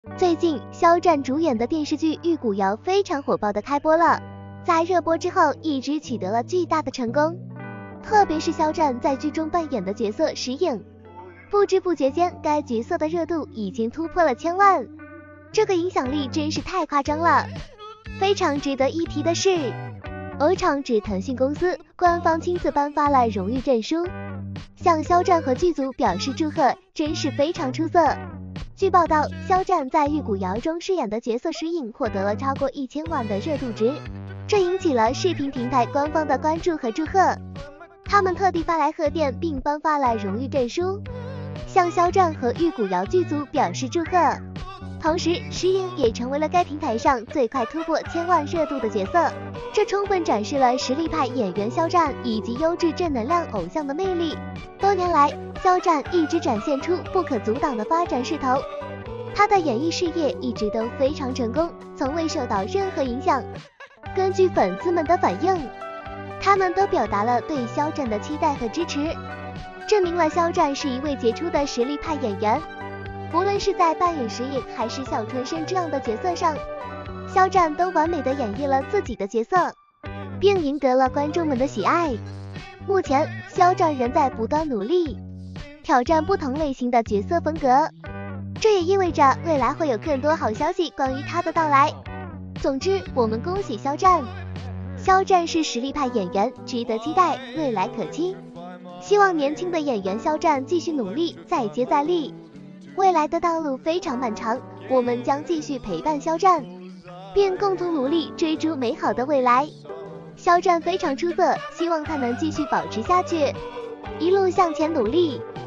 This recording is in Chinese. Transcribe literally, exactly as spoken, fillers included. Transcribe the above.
最近，肖战主演的电视剧《玉骨遥》非常火爆的开播了，在热播之后一直取得了巨大的成功，特别是肖战在剧中扮演的角色石影，不知不觉间该角色的热度已经突破了千万，这个影响力真是太夸张了。非常值得一提的是，鹅厂指腾讯公司官方亲自颁发了荣誉证书，向肖战和剧组表示祝贺，真是非常出色。据报道，肖战在《玉骨遥》中饰演的角色石影获得了超过一千万的热度值，这引起了视频平台官方的关注和祝贺，他们特地发来贺电并颁发了荣誉证书，向肖战和《玉骨遥》剧组表示祝贺。同时，石影也成为了该平台上最快突破千万热度的角色，这充分展示了实力派演员肖战以及优质正能量偶像的魅力。多年来，肖战一直展现出不可阻挡的发展势头，他的演艺事业一直都非常成功，从未受到任何影响。根据粉丝们的反应，他们都表达了对肖战的期待和支持，证明了肖战是一位杰出的实力派演员。无论是在扮演石影还是小春生这样的角色上，肖战都完美的演绎了自己的角色，并赢得了观众们的喜爱。目前，肖战仍在不断努力，挑战不同类型的角色风格，这也意味着未来会有更多好消息关于他的到来。总之，我们恭喜肖战，肖战是实力派演员，值得期待，未来可期。希望年轻的演员肖战继续努力，再接再厉。未来的道路非常漫长，我们将继续陪伴肖战，并共同努力追逐美好的未来。肖战非常出色，希望他能继续保持下去，一路向前努力。